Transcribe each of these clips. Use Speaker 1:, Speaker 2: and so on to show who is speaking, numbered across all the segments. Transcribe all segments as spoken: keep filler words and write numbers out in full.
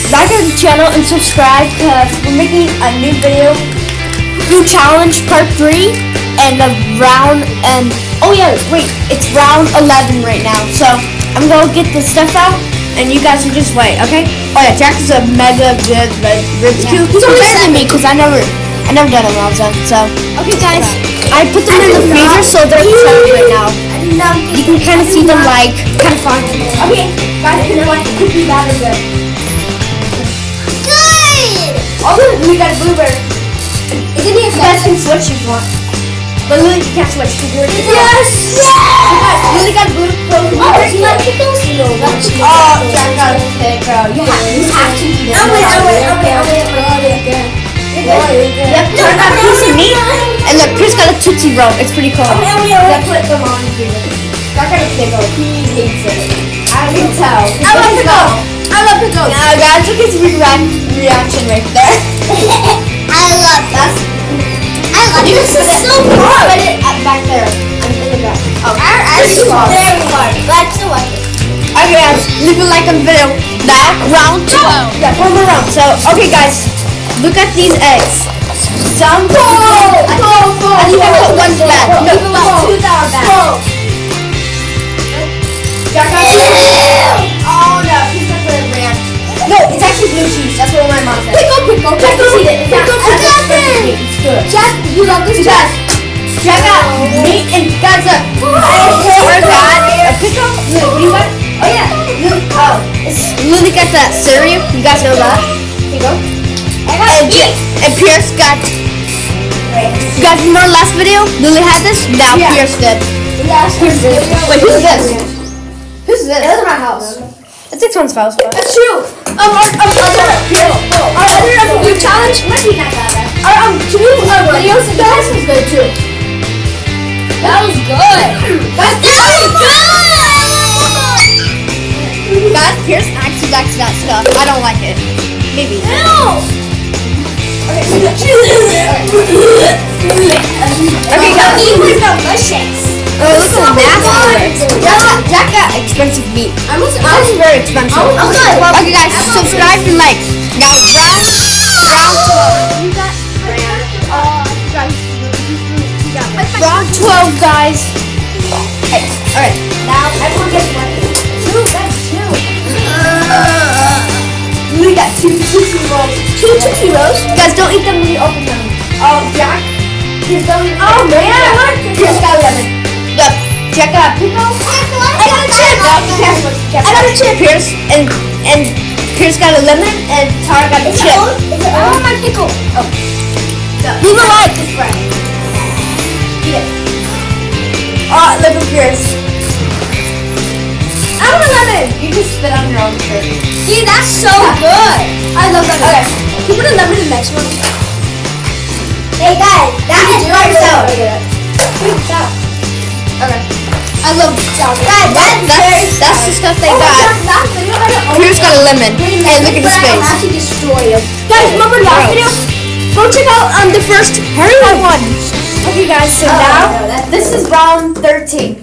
Speaker 1: like our channel and subscribe because we're making a new video. New challenge part three and the round and oh yeah, wait, it's round eleven right now. So I'm gonna get the stuff out and you guys can just wait, okay? Oh yeah, Jack is a mega good red ribs too. He's better than me because I never, I never done it when I was done. So okay, guys, I put them in the freezer so they're chunky right now. You can kind of see them like kind of fun. Okay, guys, you know what? Cookie batter good.
Speaker 2: Good.
Speaker 1: Also, we got a blueberry. Is it you guys can switch if you want. But Lily, you can't switch because you're yes! Yes! So guys, Lily got blue blueberry.
Speaker 2: Oh, you like pickles? No, that's
Speaker 1: Oh, Jack got a pick, bro. You have, you have to eat it.
Speaker 2: I'm wait, I'm wait, I'm wait, I'm wait, I'm wait.
Speaker 1: You have to turn that piece of meat. And look, Chris got a Tootsie Roll. It's pretty cool.
Speaker 2: I'm wait, I'm
Speaker 1: They put them on here. Jack got a pickle. He hates it. I can tell.
Speaker 2: I love pickles. I love pickles.
Speaker 1: Now, guys, look at his reaction right there.
Speaker 2: I love that. I love
Speaker 1: You
Speaker 2: this.
Speaker 1: put
Speaker 2: It's
Speaker 1: it-
Speaker 2: so hard.
Speaker 1: Put it up back there. I'm in the back. Oh,
Speaker 2: I
Speaker 1: pretty
Speaker 2: it's
Speaker 1: hard.
Speaker 2: very hard, but I still like it.
Speaker 1: Okay, guys, leave a like on the video. Now, round two. Yeah, one more round. So, okay, guys, look at these eggs. Some.
Speaker 2: Go, go, go,
Speaker 1: I think I
Speaker 2: go,
Speaker 1: put one's
Speaker 2: go,
Speaker 1: bad.
Speaker 2: go,
Speaker 1: No,
Speaker 2: go,
Speaker 1: but
Speaker 2: go.
Speaker 1: two that are bad.
Speaker 2: Go.
Speaker 1: Jack got two. Oh no, he's not gonna react. No, it's actually blue cheese. That's what my mom said.
Speaker 2: Pickle, pickle,
Speaker 1: Jack
Speaker 2: pickle,
Speaker 1: can eat it. It's not-
Speaker 2: pickle,
Speaker 1: it's not
Speaker 2: pickle.
Speaker 1: expensive meat. It's good.
Speaker 2: Jack, you love this,
Speaker 1: You
Speaker 2: Jack?
Speaker 1: guys, Jack got meat and guys, look. I got a pickle. Look, what do you got? Oh yeah, Lily. Oh, it's Lily got that cereal. You guys know that? Here you go.
Speaker 2: I got
Speaker 1: And,
Speaker 2: meat.
Speaker 1: and Pierce got. You guys remember last video? Lily had this. Now
Speaker 2: Yeah.
Speaker 1: Pierce did.
Speaker 2: Last
Speaker 1: Pierce did. Wait, who's this? Who's this?
Speaker 2: It was my house.
Speaker 1: It's six months house.
Speaker 2: That's true. Um, our, um, other, our other um, blue challenge. Our um two uh, videos. That was good too. That was good. That, that was good.
Speaker 1: Guys, Pierce actually likes that stuff. I don't like it. Maybe.
Speaker 2: No.
Speaker 1: Okay, guys.
Speaker 2: It was delicious.
Speaker 1: Oh, this is nasty. Jack got, Jack got expensive meat.
Speaker 2: I'm also,
Speaker 1: That's very expensive.
Speaker 2: I'm good.
Speaker 1: Okay, guys, subscribe and like. Now, round, round twelve. Round twelve, guys. Hey, all right.
Speaker 2: Now everyone gets one. Two. That's two.
Speaker 1: We got two Tootsie Rolls.
Speaker 2: Two Tootsie Rolls.
Speaker 1: Guys, don't eat them when you open them. Oh, Jack. Here's them. Oh man, I want. Here's got lemon. Look, Jack got a pickle.
Speaker 2: I got a chip.
Speaker 1: I got a chip. Pierce and and Pierce got a lemon and Tara got a chip.
Speaker 2: Oh my pickle.
Speaker 1: Oh. Leave a like. Eat it. Oh, look at Pierce.
Speaker 2: I want a lemon.
Speaker 1: You just spit on your own shirt.
Speaker 2: See, that's so good. I love that.
Speaker 1: Okay.
Speaker 2: Can you put a lemon in the next one? Hey guys, that's
Speaker 1: Do it yourself.
Speaker 2: yourself.
Speaker 1: Okay.
Speaker 2: I love salad. Guys, that's
Speaker 1: That's that's the stuff they got. Pierce got a lemon. Hey, look at his
Speaker 2: I
Speaker 1: face.
Speaker 2: have to destroy him. Guys, remember last video?
Speaker 1: Go check out um the first Harry one. Okay, guys. So
Speaker 2: Oh,
Speaker 1: now
Speaker 2: no, that's-
Speaker 1: this is round thirteen.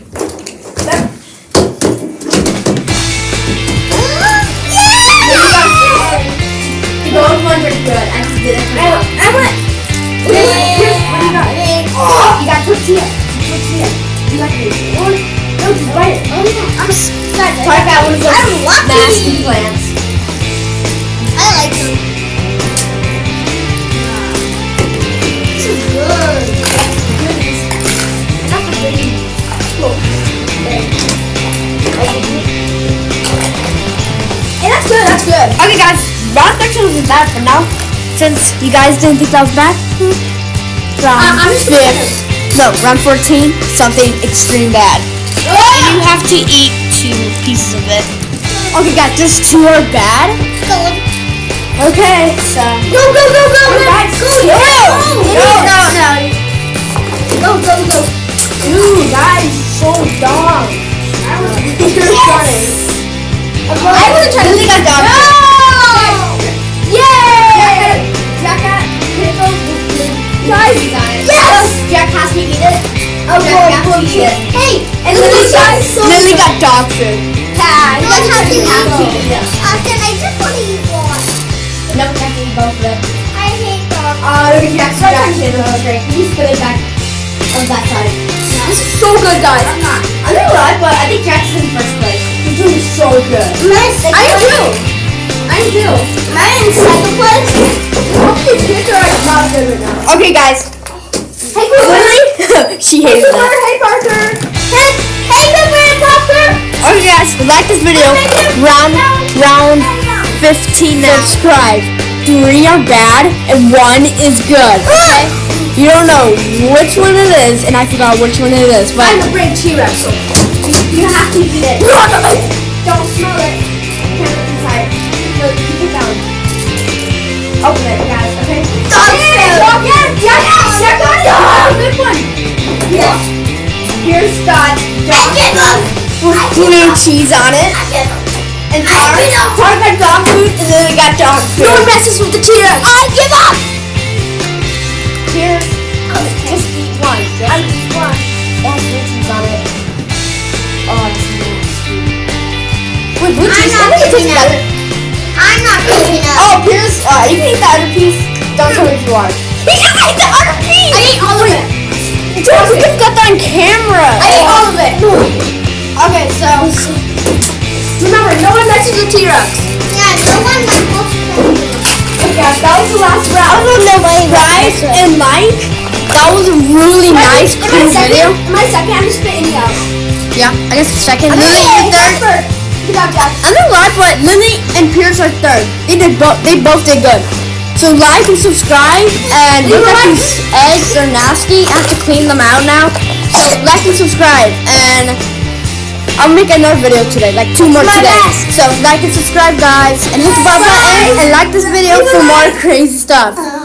Speaker 1: The gold ones are good. I just did it for now.
Speaker 2: I want.
Speaker 1: Here's, here's what you got. Oh, you got tortilla. Tortilla. You got this. Or no, just bite it.
Speaker 2: Oh yeah, I'm excited.
Speaker 1: Talk about one of those
Speaker 2: I'm lucky.
Speaker 1: nasty plants.
Speaker 2: I like them. This is good. Not the pretty. Cool. Hey, that's good. That's good.
Speaker 1: Okay, guys. Round thirteen wasn't bad for now. Since you guys didn't think that was bad. Round
Speaker 2: Uh, I'm just
Speaker 1: fifth. No, round fourteen. Something extreme bad. You have to eat two pieces of it. Okay, guys. There's two are bad.
Speaker 2: Go.
Speaker 1: Okay, so.
Speaker 2: Go, go, go, go, go.
Speaker 1: Guys,
Speaker 2: Go,
Speaker 1: no.
Speaker 2: go,
Speaker 1: No, no, no.
Speaker 2: Go, go, go.
Speaker 1: Dude, guys, so dumb. I was really trying.
Speaker 2: I wasn't trying to
Speaker 1: Lily got dog.
Speaker 2: No! Yay!
Speaker 1: Jack got pickles.
Speaker 2: Guys, yes!
Speaker 1: Jack has to eat it.
Speaker 2: Oh,
Speaker 1: Jack
Speaker 2: boy,
Speaker 1: has to
Speaker 2: boy,
Speaker 1: eat it.
Speaker 2: Hey,
Speaker 1: And
Speaker 2: Lily
Speaker 1: Lily got,
Speaker 2: got so
Speaker 1: Lily got dog food.
Speaker 2: Yeah, you
Speaker 1: Lily
Speaker 2: guys have to
Speaker 1: doesn't have to
Speaker 2: eat
Speaker 1: eat it.
Speaker 2: Uh, then I just want to eat one. Jackson. Jackson. Okay. He's spit it back on that side. This is so good, guys.
Speaker 1: I'm not. I'm not right, but I think Jackson's in first place.
Speaker 2: You're doing so good.
Speaker 1: I
Speaker 2: am too. I am too.
Speaker 1: Am I in second place?
Speaker 2: These kids are like not good right now.
Speaker 1: Okay, guys.
Speaker 2: Hey, Cooper.
Speaker 1: She hated
Speaker 2: Hey,
Speaker 1: that.
Speaker 2: Hey, Parker.
Speaker 1: Hey, hey, Cooper and Parker. Okay, guys, like this video. Round, round fifteen now. Subscribe. Three are bad and one is good. Okay? You don't know which one it is, and I forgot which one it is. But
Speaker 2: I'm a big T-Rex, so you, you have to eat it. Don't smell it. Can't look inside. No, you keep it down. Open it, guys. Okay.
Speaker 1: Stop it.
Speaker 2: Yes, yes, yes. Check on it. Oh, good one. Yes. Here's got dog
Speaker 1: with blue cheese on it.
Speaker 2: and
Speaker 1: I give up.
Speaker 2: Park got dog food, and then we got dog food.
Speaker 1: No one messes with the T-Rex. I give up.
Speaker 2: Here, just eat one. Just eat one. It has blue cheese on it. Oh, that's nasty. Wait, blue
Speaker 1: I'm
Speaker 2: cheese?
Speaker 1: not
Speaker 2: I think it tastes
Speaker 1: picking up.
Speaker 2: better.
Speaker 1: I'm not picking up.
Speaker 2: Oh, here's, uh, you can eat the other piece. Don't tell me if you want.
Speaker 1: He can eat the other piece.
Speaker 2: I ate all of it. Dude, you've got that on camera.
Speaker 1: I ate all of it.
Speaker 2: Okay, so, remember, no one messes with T-Rex.
Speaker 1: Yeah, no one likes
Speaker 2: Yeah, that was the last round. Guys and Mike, that was a really nice,
Speaker 1: am I
Speaker 2: cool
Speaker 1: second?
Speaker 2: video.
Speaker 1: Am I second? I'm just spitting it out.
Speaker 2: Yeah, I guess second.
Speaker 1: I'm
Speaker 2: Lily,
Speaker 1: gonna
Speaker 2: you're third.
Speaker 1: third. Good job, Jack.
Speaker 2: I'm gonna lie, but Lily and Pierce are third. They did both. They both did good. So like and subscribe, and look at these eggs. They're nasty. I have to clean them out now. So like and subscribe, and I'll make another video today, like two more
Speaker 1: My
Speaker 2: today.
Speaker 1: best.
Speaker 2: So like and subscribe, guys, and hit the bell button, and like this video for more crazy stuff.